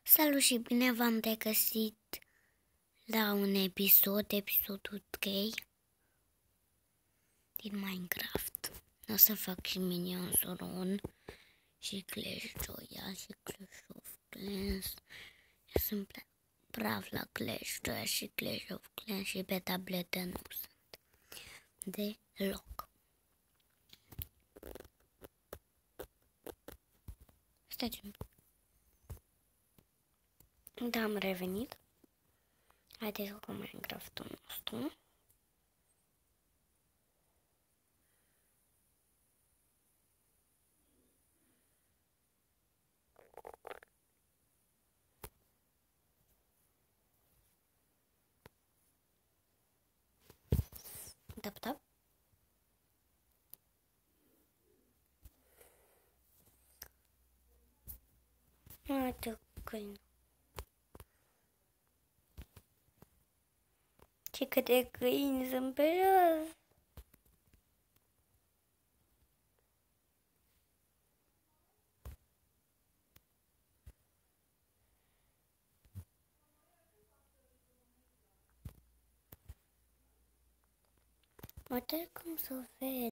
Salut și bine v-am regăsit la un episodul 3 din Minecraft. O să fac și Minions Run și Clash Royale și Clash of Clans. Eu sunt praf la Clash Royale și Clash of Clans și pe tabletă nu sunt deloc. Stați un pic. Da, am revenit. Haideți cu Minecraft-ul nostru. Tap, tap. Uite câine. Ce câte câini sunt pe jos. Uite cum se vede.